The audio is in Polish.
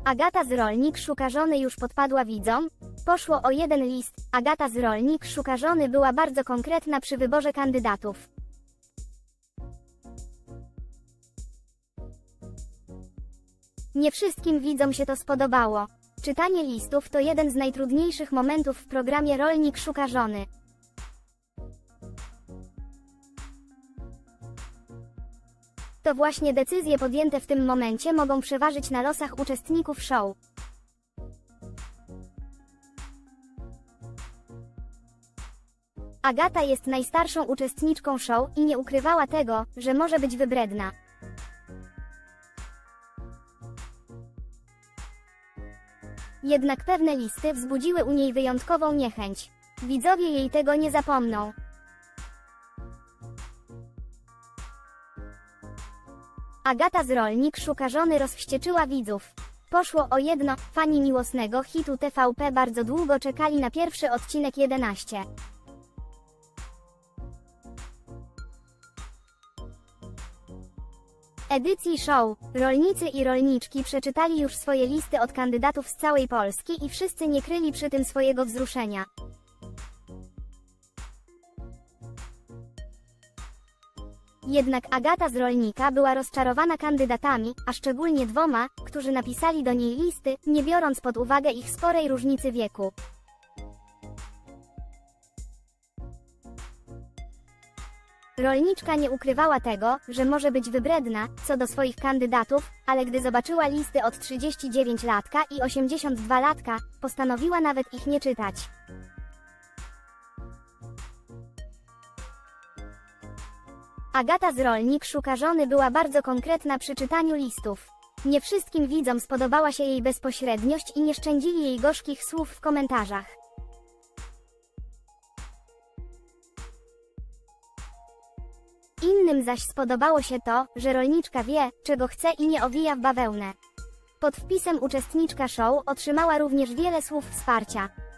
Agata z Rolnik szuka żony już podpadła widzom? Poszło o jeden list. Agata z Rolnik szuka żony była bardzo konkretna przy wyborze kandydatów. Nie wszystkim widzom się to spodobało. Czytanie listów to jeden z najtrudniejszych momentów w programie Rolnik szuka żony. To właśnie decyzje podjęte w tym momencie mogą przeważyć na losach uczestników show. Agata jest najstarszą uczestniczką show i nie ukrywała tego, że może być wybredna. Jednak pewne listy wzbudziły u niej wyjątkową niechęć. Widzowie jej tego nie zapomną. Agata z Rolnik szuka żony rozwścieczyła widzów. Poszło o jedno. Fani miłosnego hitu TVP bardzo długo czekali na pierwszy odcinek 11. Edycji show. Rolnicy i rolniczki przeczytali już swoje listy od kandydatów z całej Polski i wszyscy nie kryli przy tym swojego wzruszenia. Jednak Agata z Rolnika była rozczarowana kandydatami, a szczególnie dwoma, którzy napisali do niej listy, nie biorąc pod uwagę ich sporej różnicy wieku. Rolniczka nie ukrywała tego, że może być wybredna, co do swoich kandydatów, ale gdy zobaczyła listy od 39-latka i 82-latka, postanowiła nawet ich nie czytać. Agata z Rolnik szuka żony była bardzo konkretna przy czytaniu listów. Nie wszystkim widzom spodobała się jej bezpośredniość i nie szczędzili jej gorzkich słów w komentarzach. Innym zaś spodobało się to, że rolniczka wie, czego chce i nie owija w bawełnę. Pod wpisem uczestniczka show otrzymała również wiele słów wsparcia.